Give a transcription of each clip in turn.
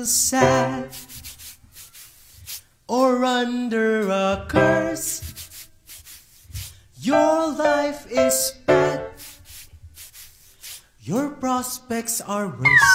sad or under a curse. Your life is bad, your prospects are worse.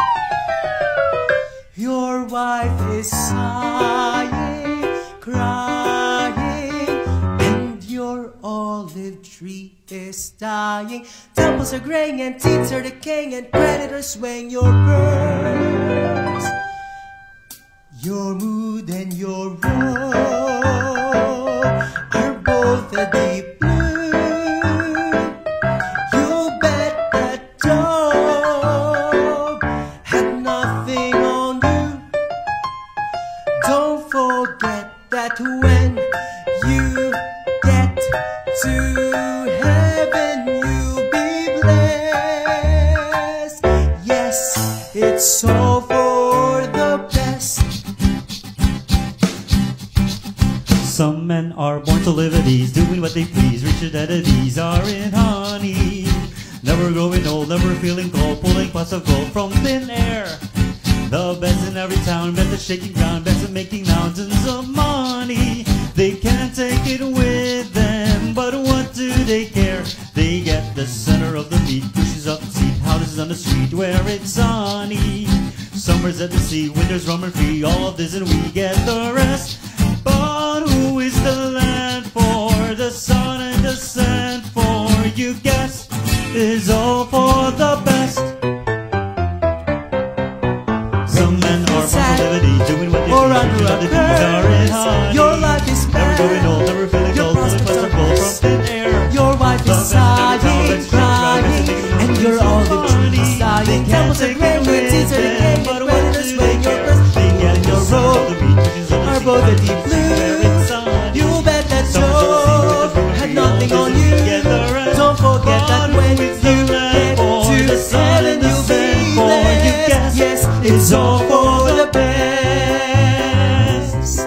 Your wife is sighing, crying, and your olive tree is dying. Temples are graying and teeth are decaying, and creditors swaying your purse. Your mood and your woe are both a deep blue. You bet that Job had nothing on you. Don't forget that when you get to heaven, you'll be blessed. Yes, it's all for the best. Some men are born to live at ease, doing what they please. Rich and at ease are in honey, never growing old, never feeling cold, pulling pots of gold from thin air. The best in every town, best at shaking ground, best at making mountains of money. They can't take it with them, but what do they care? They get the center of the meat, pushes up the seat, houses on the street where it's sunny. Summers at the sea, winters rum and free, all of this and we get the rest. But who is the land for, the sun and the sand for? You guess is all for the best. Some men are positivity, doing what they or do, under a the deeds are in honey. Your life is bad, never growing old, never feeling your old, pulling prospects pots are of gold worse. from thin air. Your wife is sighing, crying, and your olive tree is dying. Temples are graying, your teeth are decaying, and creditors swaying your purse. And your road are both a deep blue. You bet that Job had nothing on you. Don't forget that when you get to heaven, you'll be blessed. Yes, it's all for the best.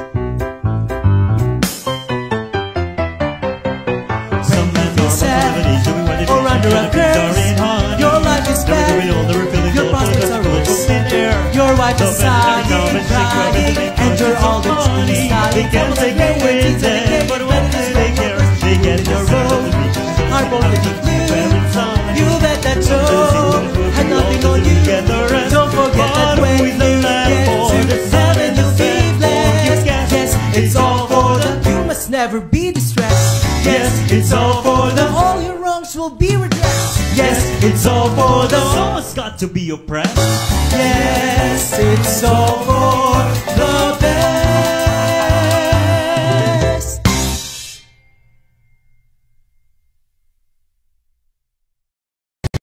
Some men are sad or under a curse. Your life is bad, your prospects are worse. Your wife is sighing, crying, and your olive tree is dying. Temples are graying, teeth are decaying, but what do they care? They get your road are both a deep blue. You bet that Job had nothing on you. Don't forget that when you get to heaven, you'll be blessed. Yes, it's all for the. You must never be distressed. Yes, it's all for the. All your wrongs will be redressed. Yes, it's all for the. Someone's got to be oppressed. Yes, it's all for